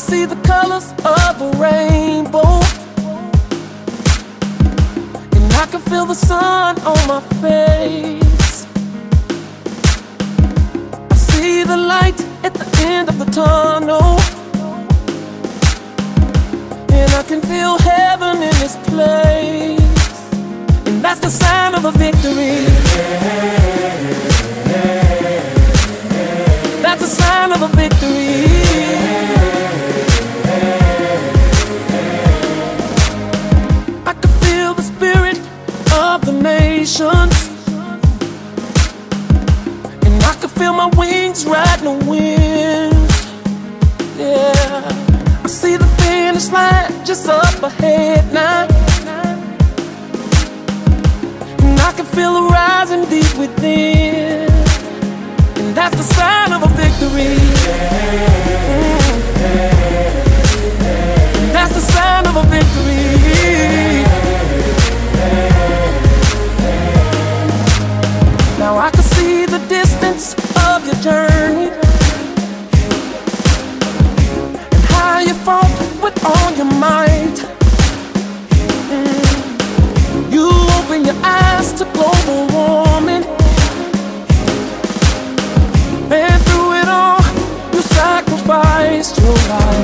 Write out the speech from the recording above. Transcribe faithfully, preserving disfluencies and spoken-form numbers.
see the colors of a rainbow, and I can feel the sun on my face. I see the light at the end of the tunnel, and I can feel heaven in this place. And that's the sign of a victory. That's a sign of a victory. I can feel the spirit of the nations, and I can feel my wings riding the wind. Yeah, I see the finish line just up ahead now, and I can feel it rising deep within. And that's the sign of a victory. Mm. That's the sign of a victory. Now I can see the distance of your journey, and how you fought with all your might. Mm. You open your eyes to global warming, and through it all, you sacrificed your life.